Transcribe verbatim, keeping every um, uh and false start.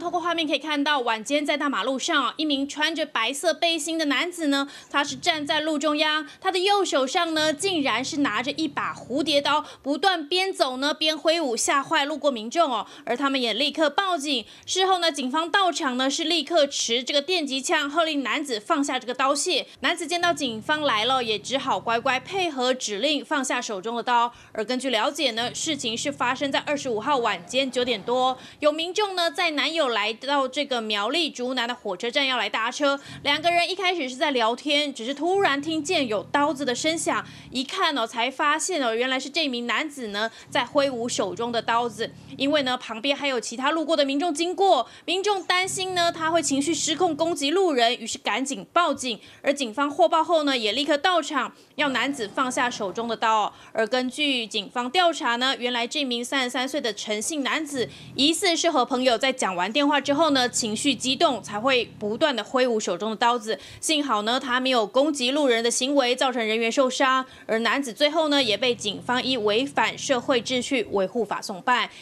透过画面可以看到，晚间在大马路上，一名穿着白色背心的男子呢，他是站在路中央，他的右手上呢，竟然是拿着一把蝴蝶刀，不断边走呢边挥舞，吓坏路过民众哦。而他们也立刻报警。事后呢，警方到场呢，是立刻持这个电击枪，喝令男子放下这个刀械。男子见到警方来了，也只好乖乖配合指令，放下手中的刀。而根据了解呢，事情是发生在二十五号晚间九点多，有民众呢在男友来到这个苗栗竹南的火车站要来搭车，两个人一开始是在聊天，只是突然听见有刀子的声响，一看哦，才发现哦，原来是这名男子呢在挥舞手中的刀子。因为呢旁边还有其他路过的民众经过，民众担心呢他会情绪失控攻击路人，于是赶紧报警。而警方获报后呢，也立刻到场，要男子放下手中的刀。而根据警方调查呢，原来这名三十三岁的陈姓男子，疑似是和朋友在讲完电话之后呢，情绪激动才会不断的挥舞手中的刀子。幸好呢，他没有攻击路人的行为，造成人员受伤。而男子最后呢，也被警方依违反社会秩序维护法送办。